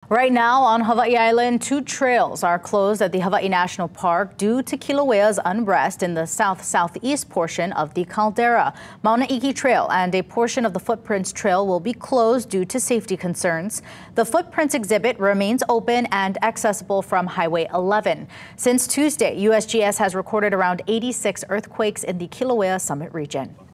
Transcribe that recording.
Right now on Hawaiʻi Island, 2 trails are closed at the Hawaiʻi National Park due to Kilauea's unrest in the south-southeast portion of the caldera. Mauna Iki Trail and a portion of the Footprints Trail will be closed due to safety concerns. The Footprints exhibit remains open and accessible from Highway 11. Since Tuesday, USGS has recorded around 86 earthquakes in the Kilauea Summit region.